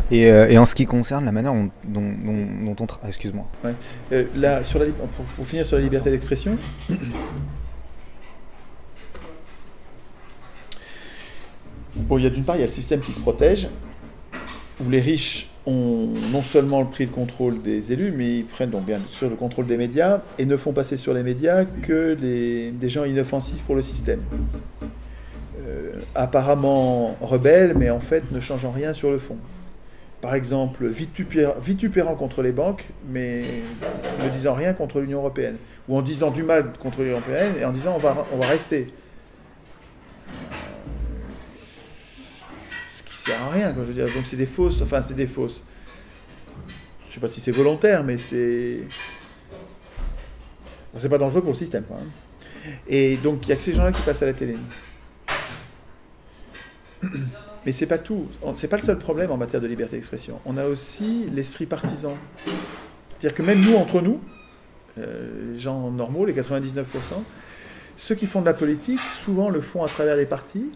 Et en ce qui concerne la manière dont on travaille, excuse-moi. Ouais. Là, pour finir sur la liberté d'expression, bon, d'une part, il y a le système qui se protège, où les riches ont non seulement pris le contrôle des élus, mais ils prennent donc bien sûr le contrôle des médias et ne font passer sur les médias que des gens inoffensifs pour le système. Apparemment rebelles, mais en fait ne changeant rien sur le fond. Par exemple, vitupérant contre les banques, mais ne disant rien contre l'Union européenne. Ou en disant du mal contre l'Union européenne et en disant on va rester. Ce qui sert à rien, quoi, je veux dire. Donc c'est des fausses. Enfin, c'est des fausses. Je ne sais pas si c'est volontaire, mais c'est. Bon, c'est pas dangereux pour le système, quand même. Et donc il n'y a que ces gens-là qui passent à la télé. Mais c'est pas tout. C'est pas le seul problème en matière de liberté d'expression. On a aussi l'esprit partisan. C'est-à-dire que même nous, entre nous, les gens normaux, les 99%, ceux qui font de la politique, souvent le font à travers des partis.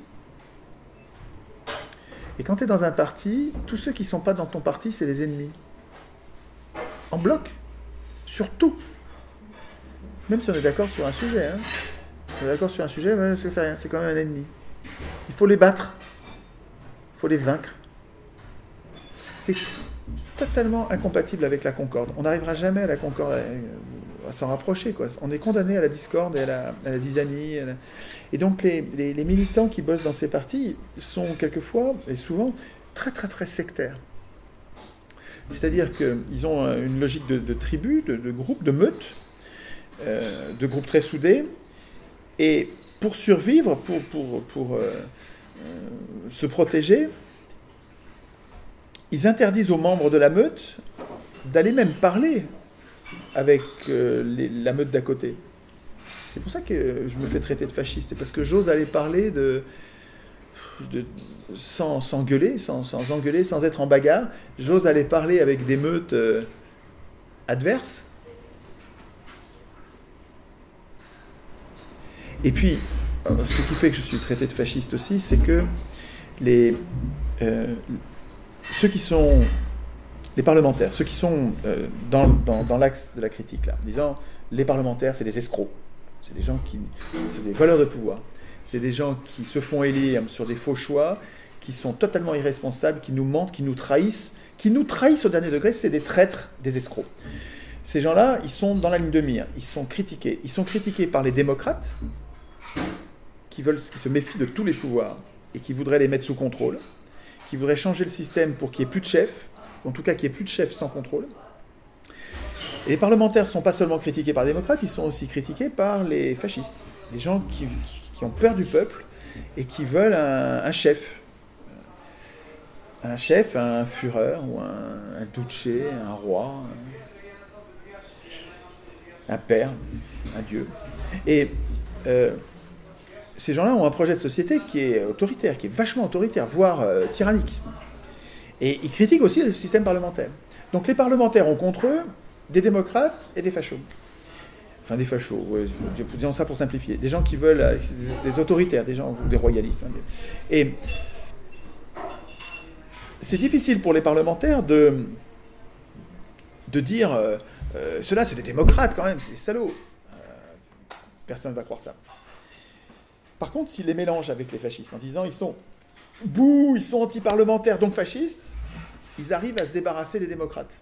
Et quand tu es dans un parti, tous ceux qui ne sont pas dans ton parti, c'est les ennemis. En bloc. Sur tout. Même si on est d'accord sur un sujet. Hein. On est d'accord sur un sujet, mais c'est quand même un ennemi. Il faut les battre. Il faut les vaincre. C'est totalement incompatible avec la concorde. On n'arrivera jamais à la concorde, à s'en rapprocher, quoi. On est condamné à la discorde et à la zizanie. Et donc les militants qui bossent dans ces partis sont quelquefois, et souvent, très très très sectaires. C'est-à-dire qu'ils ont une logique de tribu, de groupe, de meute, de groupe très soudés. Et pour survivre, pour se protéger, ils interdisent aux membres de la meute d'aller même parler avec la meute d'à côté. C'est pour ça que je me fais traiter de fasciste. C'est parce que j'ose aller parler sans s'engueuler, sans engueuler, sans être en bagarre. J'ose aller parler avec des meutes adverses. Et puis, ce qui fait que je suis traité de fasciste aussi, c'est que ceux qui sont les parlementaires, ceux qui sont dans l'axe de la critique, là, en disant les parlementaires, c'est des escrocs, c'est des gens c'est des voleurs de pouvoir, c'est des gens qui se font élire sur des faux choix, qui sont totalement irresponsables, qui nous mentent, qui nous trahissent au dernier degré, c'est des traîtres, des escrocs. Ces gens-là, ils sont dans la ligne de mire, ils sont critiqués. Ils sont critiqués par les démocrates, qui se méfient de tous les pouvoirs et qui voudraient les mettre sous contrôle, qui voudraient changer le système pour qu'il n'y ait plus de chefs, en tout cas qu'il n'y ait plus de chefs sans contrôle. Et les parlementaires ne sont pas seulement critiqués par les démocrates, ils sont aussi critiqués par les fascistes, les gens qui ont peur du peuple et qui veulent un chef. Un chef, un Führer, ou un duce, un roi, un père, un dieu. Et ces gens-là ont un projet de société qui est autoritaire, qui est vachement autoritaire, voire tyrannique. Et ils critiquent aussi le système parlementaire. Donc les parlementaires ont contre eux des démocrates et des fachos. Enfin des fachos, ouais, disons ça pour simplifier. Des gens qui veulent, des autoritaires, des gens, des royalistes. Et c'est difficile pour les parlementaires de dire ceux-là c'est des démocrates quand même, c'est des salauds. Personne ne va croire ça. Par contre, s'ils les mélangent avec les fascistes en disant ils sont anti-parlementaires donc fascistes, ils arrivent à se débarrasser des démocrates.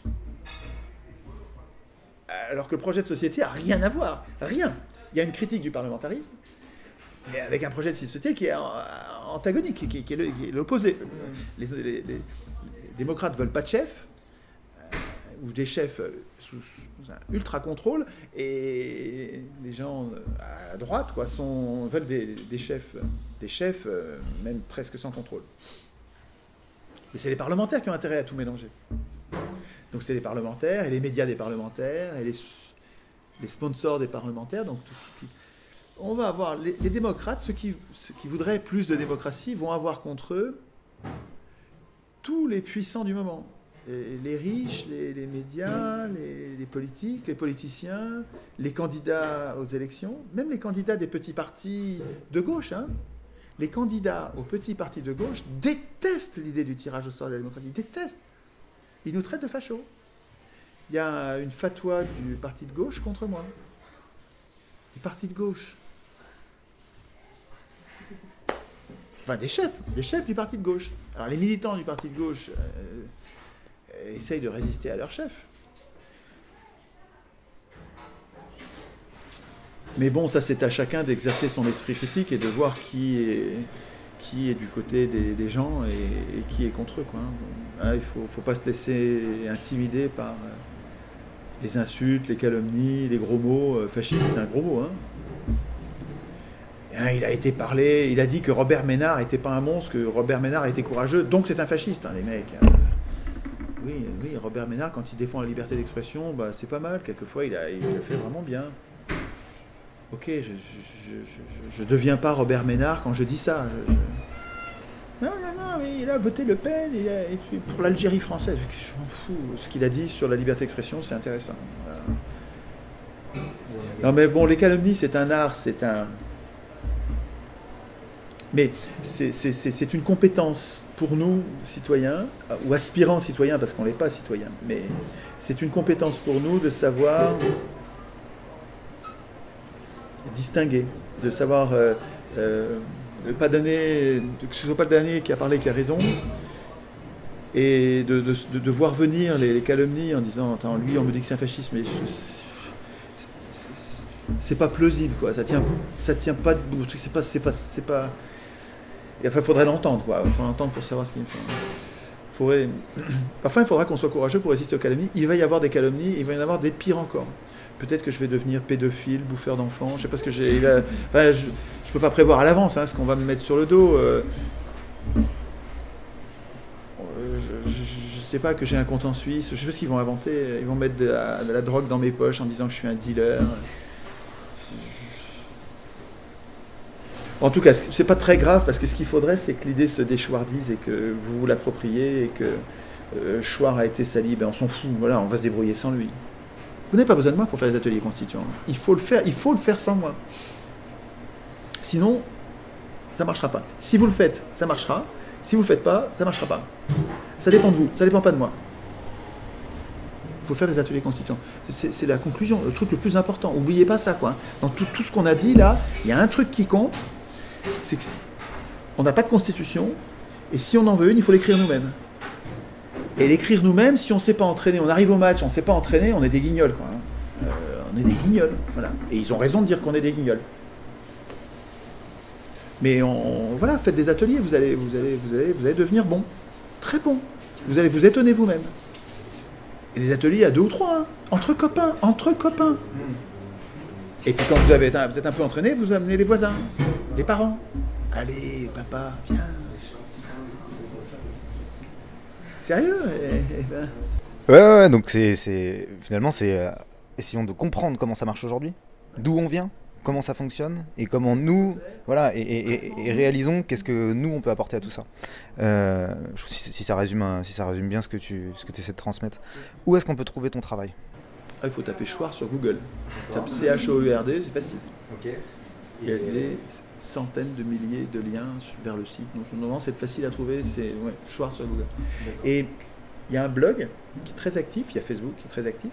Alors que le projet de société n'a rien à voir. Rien. Il y a une critique du parlementarisme, mais avec un projet de société qui est antagonique, qui est l'opposé. Les démocrates ne veulent pas de chef, ou des chefs sous un ultra-contrôle, et les gens à droite veulent des chefs même presque sans contrôle. Et c'est les parlementaires qui ont intérêt à tout mélanger. Donc c'est les parlementaires, et les médias des parlementaires, et les sponsors des parlementaires. Donc on va avoir les démocrates, ceux qui voudraient plus de démocratie, vont avoir contre eux tous les puissants du moment. Les riches, les médias, les politiques, les politiciens, les candidats aux élections, même les candidats des petits partis de gauche, hein, Les candidats au petit parti de gauche détestent l'idée du tirage au sort de la démocratie. Ils détestent. Ils nous traitent de fachos. Il y a une fatwa du parti de gauche contre moi. Du parti de gauche. Enfin, des chefs du parti de gauche. Alors, les militants du parti de gauche essayent de résister à leur chef. Mais bon, ça, c'est à chacun d'exercer son esprit critique et de voir qui est du côté des gens et qui est contre eux, quoi. Hein, il ne faut pas se laisser intimider par les insultes, les calomnies, les gros mots. Fasciste, c'est un gros mot, hein. Il a été parlé, il a dit que Robert Ménard n'était pas un monstre, que Robert Ménard était courageux, donc c'est un fasciste, hein, les mecs. Oui, Robert Ménard, quand il défend la liberté d'expression, bah, c'est pas mal, quelquefois il le fait vraiment bien. Ok, je ne deviens pas Robert Ménard quand je dis ça. Non, mais il a voté Le Pen, pour l'Algérie française, je m'en fous. Ce qu'il a dit sur la liberté d'expression, c'est intéressant. Voilà. Non mais bon, les calomnies, c'est un art, mais c'est une compétence pour nous, citoyens, ou aspirants citoyens, parce qu'on n'est pas citoyens, mais c'est une compétence pour nous de savoir distinguer, de savoir pas donner, que ce soit pas le dernier qui a parlé qui a raison, et de voir venir les calomnies en disant, attends, lui on me dit que c'est un fasciste, mais c'est pas plausible, quoi. Ça tient pas debout. C'est pas. Enfin, il faudrait l'entendre, quoi. Il faut l'entendre pour savoir ce qu'il faut. Parfois, il faudra qu'on soit courageux pour résister aux calomnies. Il va y avoir des calomnies, il va y en avoir des pires encore. Peut-être que je vais devenir pédophile, bouffeur d'enfants. Je sais pas ce que j'ai. Enfin, je peux pas prévoir à l'avance ce qu'on va me mettre sur le dos. Je sais pas, que j'ai un compte en Suisse. Je sais pas ce qu'ils vont inventer. Ils vont mettre de la drogue dans mes poches en disant que je suis un dealer. En tout cas, c'est pas très grave, parce que ce qu'il faudrait, c'est que l'idée se déchouardise et que vous vous l'appropriez et que Chouard a été sali, ben on s'en fout, voilà, on va se débrouiller sans lui. Vous n'avez pas besoin de moi pour faire les ateliers constituants. Il faut le faire sans moi. Sinon, ça ne marchera pas. Si vous le faites, ça marchera. Si vous ne le faites pas, ça ne marchera pas. Ça dépend de vous, ça ne dépend pas de moi. Il faut faire des ateliers constituants. C'est la conclusion, le truc le plus important. N'oubliez pas ça, quoi. Dans tout ce qu'on a dit là, il y a un truc qui compte, c'est qu'on n'a pas de constitution, et si on en veut une, il faut l'écrire nous-mêmes. Et l'écrire nous-mêmes, si on ne s'est pas entraîné, on arrive au match, on ne s'est pas entraîné, on est des guignols, quoi. On est des guignols, voilà. Et ils ont raison de dire qu'on est des guignols. Mais voilà, faites des ateliers, vous allez devenir bon, très bon. Vous allez vous étonner vous-même. Et des ateliers à 2 ou 3, entre copains. Et puis quand vous êtes un peu entraîné, vous amenez les voisins, les parents. Allez, papa, viens. Sérieux Ouais, donc finalement, essayons de comprendre comment ça marche aujourd'hui, d'où on vient, comment ça fonctionne, et comment nous, voilà, et réalisons qu'est-ce que nous, on peut apporter à tout ça. Si ça résume bien ce que tu essaies de transmettre. Où est-ce qu'on peut trouver ton travail ? Il faut taper Chouard sur Google. Tape CHOERD, c'est facile. Okay. Il y a des centaines de milliers de liens vers le site. Donc, normalement, c'est facile à trouver, c'est Chouard sur Google. Et il y a un blog qui est très actif, il y a Facebook qui est très actif.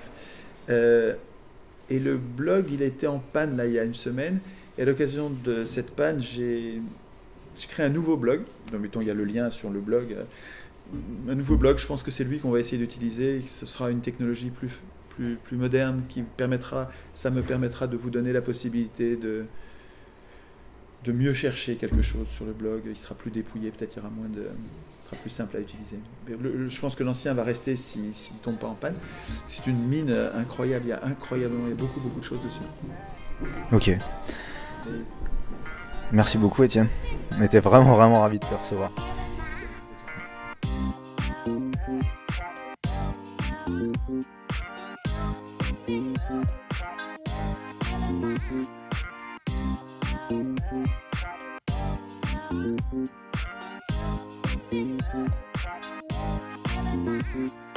Et le blog, il a été en panne là, il y a une semaine. Et à l'occasion de cette panne, j'ai créé un nouveau blog. Donc, mettons, il y a le lien sur le blog. Un nouveau blog, je pense que c'est lui qu'on va essayer d'utiliser. Ce sera une technologie plus moderne qui me permettra de vous donner la possibilité de mieux chercher quelque chose sur le blog. Il sera plus dépouillé, peut-être il y aura ce sera plus simple à utiliser. Je pense que l'ancien va rester s'il ne tombe pas en panne. C'est une mine incroyable, il y a beaucoup de choses dessus. Ok. Merci beaucoup Étienne. On était vraiment ravis de te recevoir. Thank you.